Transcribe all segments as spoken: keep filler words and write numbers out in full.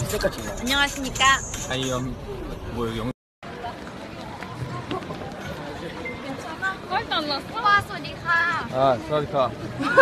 안녕하십니까. 아니 음, 뭐 영. 괜찮아? 말도 안 났어? 와, 소리카. 아, 소리카.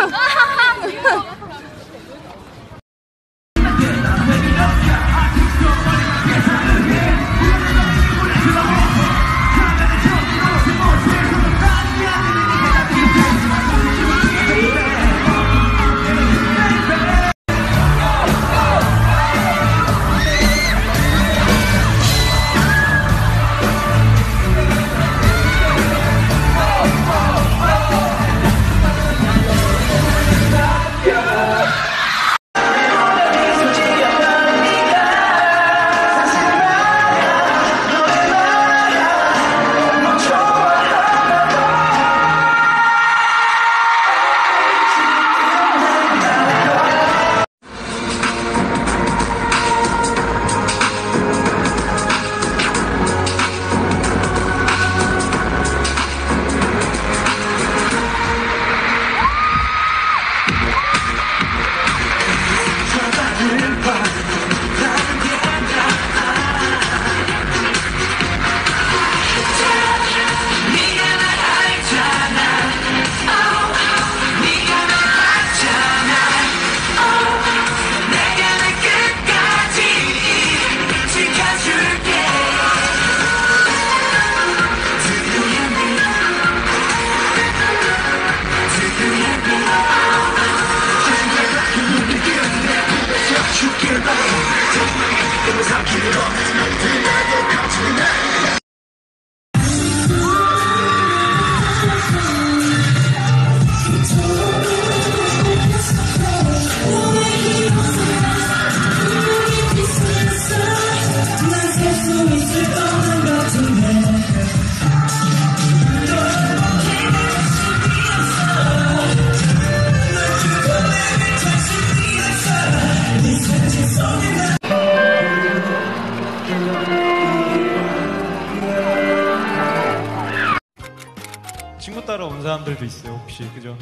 친구 따라 온 사람들도 있어요, 혹시, 그죠?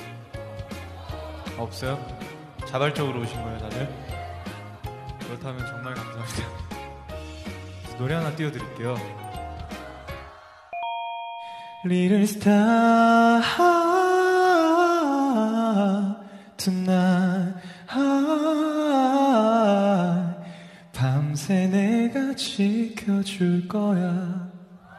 없어요? 자발적으로 오신 거예요, 다들? 그렇다면 정말 감사합니다. 노래 하나 띄워드릴게요. Little star tonight, 밤새 내가 지켜줄 거야.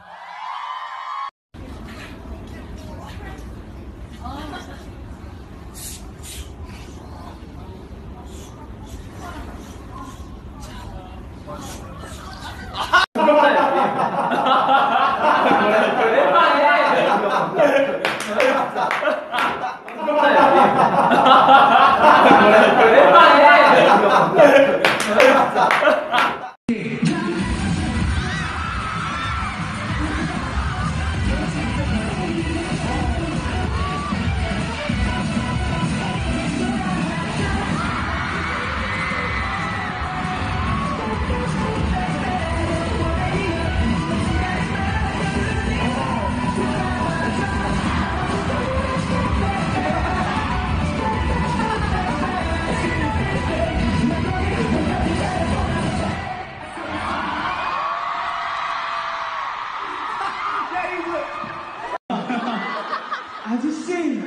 아저씨! 이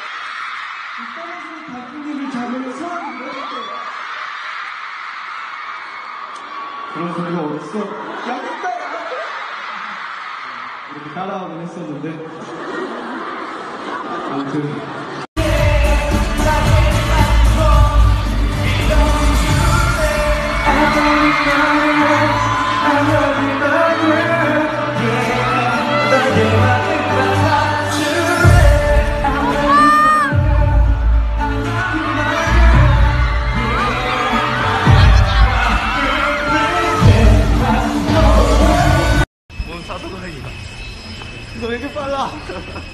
떨어지는 박근혜를 잡으면 사람이 뭐였어요? 그런 소리가 어딨어? 여기 있다! 이렇게 따라하곤 했었는데 아무튼 너 왜 이렇게 빨라?